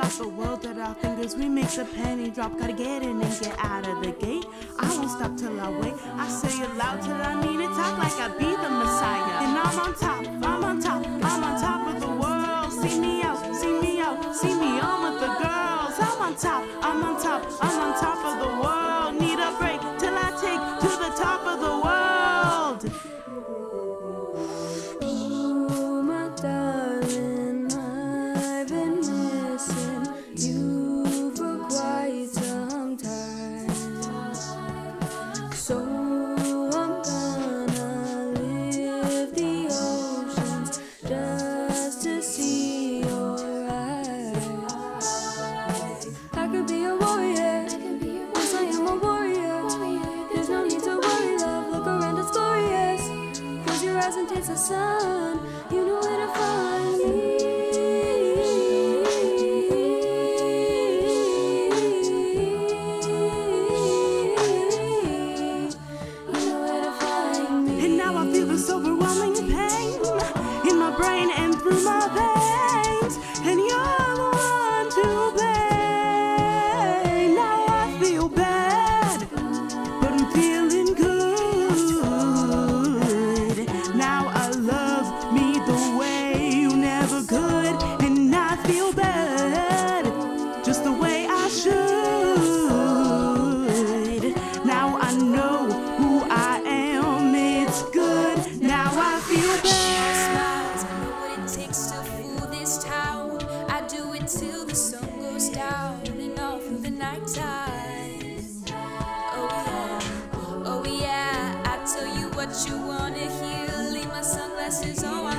got the world at our fingers. We make the penny drop. Gotta get in and get out of the gate. I won't stop till I wait. I say it loud till I mean it. Talk like I be the Messiah. And I'm on top, I'm on top, I'm on top of the world. See me out, see me out, see me on with the girls. I'm on top, I'm on top, I'm on top of the world. Need a break till I take to the top of the world. Oh, my darling, I've been missing you for quite some time. So I'm gonna live the oceans just to see your eyes. I could be a warrior, yes I am a warrior. There's no need to worry, love, look around, it's glorious. Close your eyes and taste the sun, you know where to find me. You know where to find me. And now I feel this overwhelming pain in my brain and through my veins. And you're the one to blame. Now I feel bad, but I'm feeling good. Now I love me the way you never could. And I feel bad, just the way I should. Now I know who I am, it's good. Now I feel bad. Smiles, I know what it takes to fool this town. I do it till the sun goes down and all through the night time. Oh yeah, I tell you what you wanna hear. Leave my sunglasses on.